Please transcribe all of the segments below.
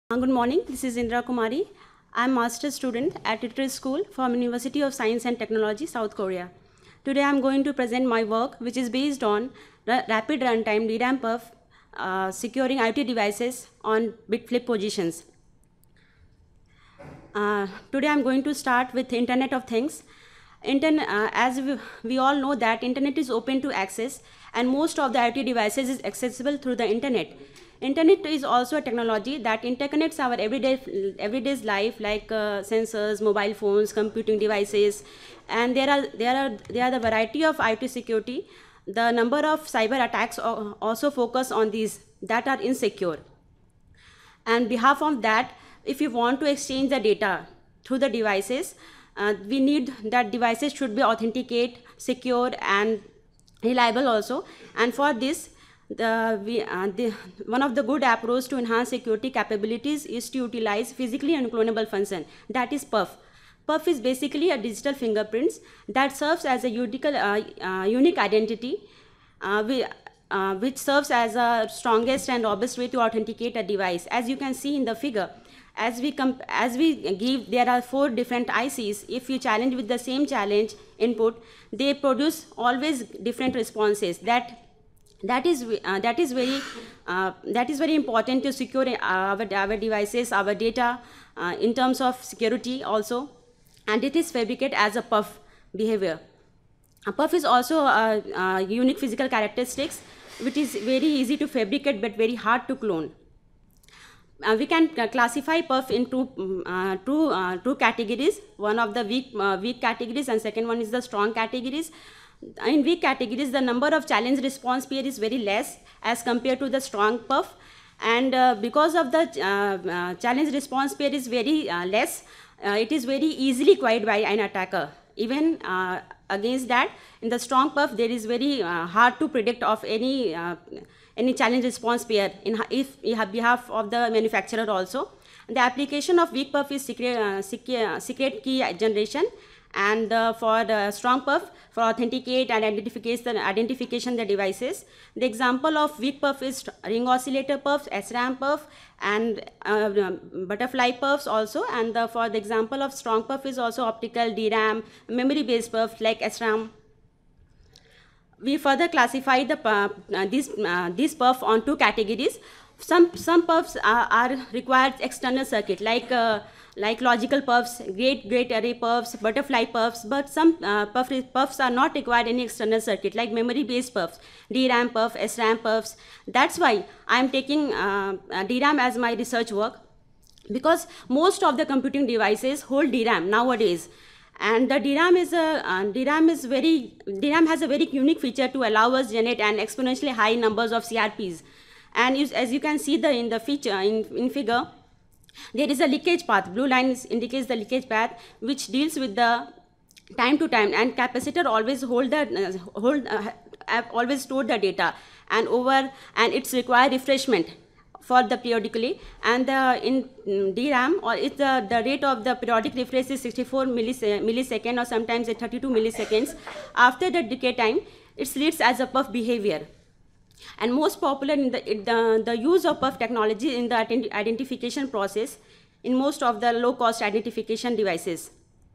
Good morning, this is Indra Kumari. I am master's student at Literary School from University of Science and Technology, South Korea. Today I am going to present my work which is based on rapid runtime DRAM PUF securing IoT devices on bit flip positions. Today I am going to start with Internet of Things. As we all know that Internet is open to access and most of the IoT devices is accessible through the Internet. Internet is also a technology that interconnects our everyday's life, like sensors, mobile phones, computing devices, and there are the variety of IoT security. The number of cyber attacks also focus on these that are insecure. And behalf of that, if you want to exchange the data through the devices, we need that devices should be authenticate, secure, and reliable also. And for this, one of the good approach to enhance security capabilities is to utilize physically unclonable function, that is PUF. PUF is basically a digital fingerprints that serves as a unique identity, which serves as a strongest and robust way to authenticate a device. As you can see in the figure, as we give, there are 4 different ICs. If you challenge with the same challenge input, they produce always different responses. That is very important to secure our devices, our data in terms of security also, and it is fabricated as a PUF behavior. A PUF is also a unique physical characteristics which is very easy to fabricate but very hard to clone. We can classify PUF into two categories. One of the weak categories and second one is the strong categories. In weak categories, the number of challenge response pair is very less as compared to the strong PUF, and because of the challenge response pair is very less, it is very easily acquired by an attacker. Even against that, in the strong PUF, there is very hard to predict of any challenge response pair if behalf of the manufacturer also. The application of weak PUF is secret key generation, and for the strong PUF, for authenticate and identification the devices. The example of weak PUF is ring oscillator PUFs, SRAM PUF, and butterfly PUFs also. And for the example of strong PUF is also optical, DRAM, memory based PUF like SRAM. We further classify these PUF on 2 categories. Some PUFs are required external circuit like logical PUFs, gate array PUFs, butterfly PUFs, but some PUFs are not required any external circuit like memory based PUFs, DRAM PUF, SRAM PUFs. That's why I am taking DRAM as my research work, because most of the computing devices hold DRAM nowadays. And the DRAM has a very unique feature to allow us generate an exponentially high numbers of CRPs. And as you can see in the figure, there is a leakage path. Blue line indicates the leakage path, which deals with the time to time, and capacitor always always store the data, and it's require refreshment for the periodically. And in DRAM, or it's the rate of the periodic refresh is 64 millisecond or sometimes 32 milliseconds. After the decay time, it leads as a PUF behavior. And most popular in the use of PUF technology in the identification process in most of the low-cost identification devices.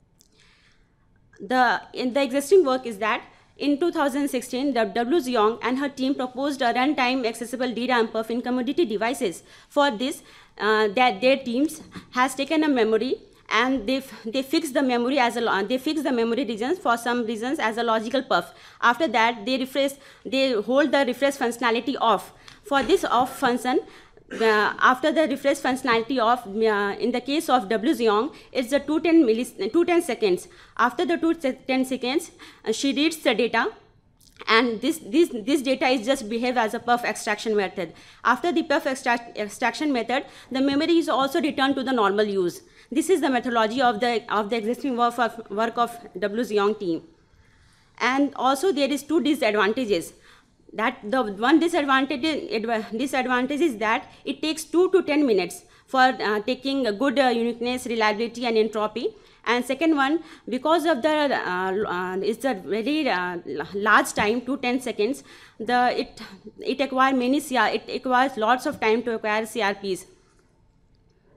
In the existing work is that in 2016, Yousung and her team proposed a runtime accessible DRAM PUF in commodity devices. For this, their teams has taken a memory and they fix the memory regions for some reasons as a logical PUF. After that, they hold the refresh functionality off. For this off function, after the refresh functionality off, in the case of Yousung, it's the 210 seconds. After the 210 seconds, she reads the data, and this data is just behave as a PUF extraction method. After the PUF extraction method, the memory is also returned to the normal use. This is the methodology of the existing work of Yousung team. And also there is 2 disadvantages. That the one disadvantage is that it takes 2 to 10 minutes for taking a good uniqueness, reliability, and entropy. And second one, because of the it's a very large time, 10 seconds, it requires lots of time to acquire CRPs.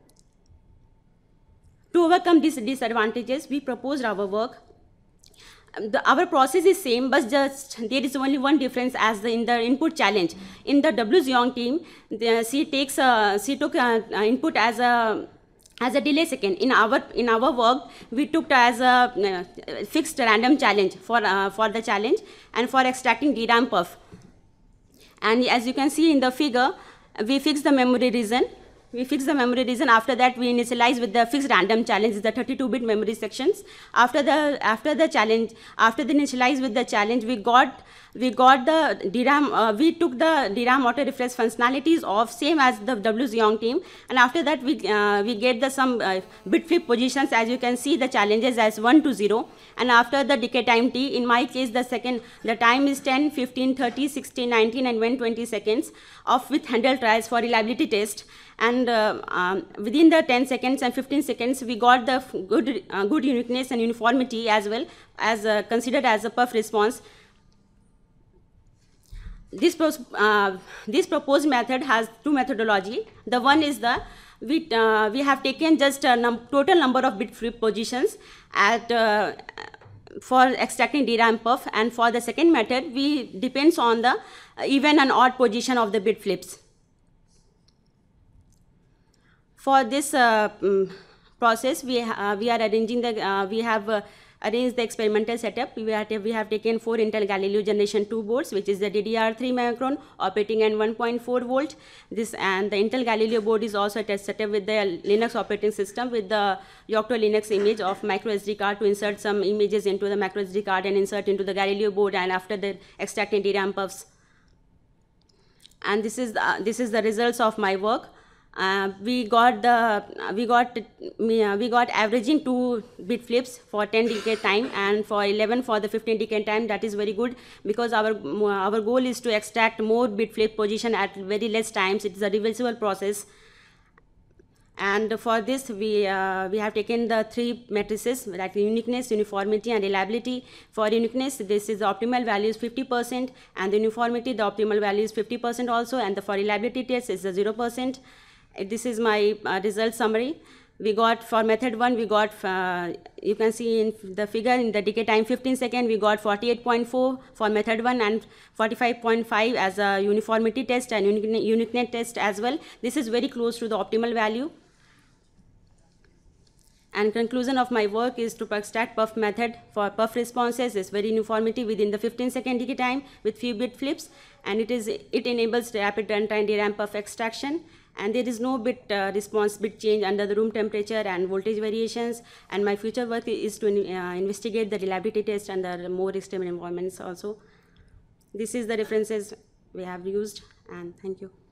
To overcome these disadvantages, we proposed our work. Our process is same, but just there is only one difference in the input challenge. In the Yousung team, she took input as a delay second. In our work, we took as a fixed random challenge for the challenge and for extracting DRAM PUF. And as you can see in the figure, we fixed the memory region. After that, we initialize with the fixed random challenge, the 32-bit memory sections. After the initialize with the challenge, we got the DRAM. We took the DRAM auto refresh functionalities of same as the Yousung team, and after that we get some bit flip positions. As you can see, the challenges as 1 to 0, and after the decay time t. In my case, the time is 10, 15, 30, 16, 19, and 120 seconds with handle trials for reliability test. And within the 10 seconds and 15 seconds, we got the good uniqueness and uniformity as well as considered as a PUF response. This proposed method has two methodology. The one is we have taken just a total number of bit flip positions for extracting DRAM PUF, and for the second method, we depends on the even and odd position of the bit flips. For this process, we have arranged the experimental setup. We have taken 4 Intel Galileo Gen2 boards, which is the DDR3 micron operating at 1.4 volt. And the Intel Galileo board is also set up with the Linux operating system with the Yocto Linux image of micro SD card to insert some images into the macro SD card and insert into the Galileo board, and after the extracting DRAM PUFs. And this is the results of my work. We got averaging 2 bit flips for 10 decay time, and for 11 for the 15 decay time. That is very good, because our goal is to extract more bit flip position at very less times. It is a reversible process. And for this, we have taken the 3 matrices, like uniqueness, uniformity, and reliability. For uniqueness, this is the optimal value is 50%, and the uniformity, the optimal value is 50% also, and for reliability test is 0%. This is my result summary. We got for method 1, we got, you can see in the figure, in the decay time 15 seconds, we got 48.4 for method 1 and 45.5 as a uniformity test and uniqueness test as well. This is very close to the optimal value. And conclusion of my work is to extract PUF method for PUF responses is very uniformity within the 15-second decay time with few bit flips, and it enables rapid runtime DRAM PUF extraction. And there is no bit response bit change under the room temperature and voltage variations. And my future work is to investigate the reliability test under more extreme environments also. This is the references we have used, and thank you.